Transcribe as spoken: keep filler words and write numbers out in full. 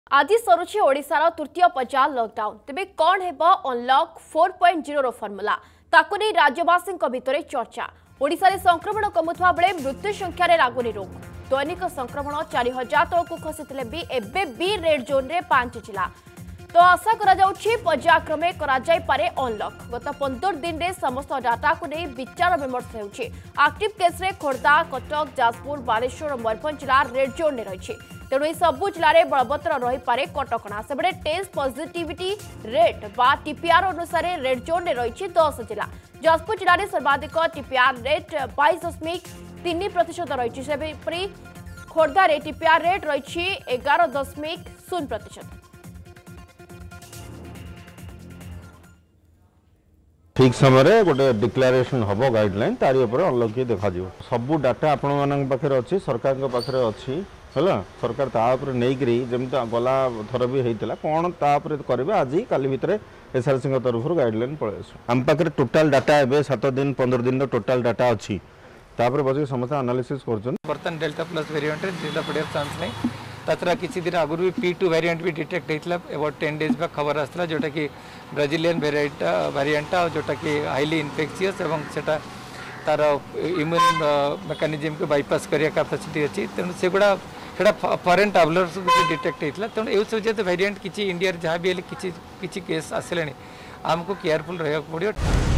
आज सरुछि ओडिशार तृतीय पर्याय लॉकडाउन तेबे कौन हेब अनलॉक फोर पॉइंट जीरो रो फॉर्मूला ताकु नै राज्यवासी भितर चर्चा। ओडिशा रे संक्रमण कमुवा बेले मृत्यु संख्या रे लागुनी रोक दैनिक संक्रमण चार हजार तलक खसीले भी एबे भी रेड जोन रे पांच जिला तो आशा करा जाउछि पर्यायक्रमे करा जाय पारे अनलॉक। गत पंद्रह दिन रे समस्त डाटा को नै विचार विमर्श हेउछि। एक्टिव केस रे खोर्धा कटक जाजपुर बालेश्वर और मयूरभंज जिला रेड जोन रे रहिछि तेणु यह सबू जिले में बलवत्तर रही पारे कटकणा से बड़े टेस्ट पॉजिटिविटी रेट बा टीपीआर अनुसार रेड जोन में रही दस जिला। जाजपुर जिले में सर्वाधिक टीपीआर रेट बाईस दशमिक तीन प्रतिशत रही सेपरी खोर्धा रे टीपीआर रेट रही एगार दशमिक शून्य प्रतिशत। ठीक समय गोटे डिक्लेरेशन हम गाइडलाइन तारी अनलॉक देखा सबू डाटा आपण मान पाखे अच्छी सरकार पाखे अच्छी है सरकार तापर नहीं जमी गला थर भी होता कौन तापर करेंगे आज काली भितर एसआरसी तरफ गाइडलाइन पलि आम पाखे टोटाल डाटा एवं सात दिन पंद्रह दिन टोटाल डाटा अच्छी बस समस्त एनालिसिस कर डेल्टा प्लस वेरिएंट डेल्टा पड़े चांस नहीं तारा किसी दिन आगुरी भी पी टू वेरिएंट भी डिटेक्ट होता अबाउट टेन डेज बा खबर आसला जोटा कि ब्राजिलियन वेरिएंट वेरिएंट जोटा कि हाईली इनफेक्शियस एवं सेटा तार इम्यून मेकानिज्म को बाईपास करिया कैपेसिटी अच्छी तेणु से गुड़ा सेटा फॉरेन ट्रावेलर्स डिटेक्ट होता तेणु ये सब जो वेरिएंट किसी इंडिया जहाँ भी किसी किसी केस आसिले आमको केयरफुल रहा पड़ो।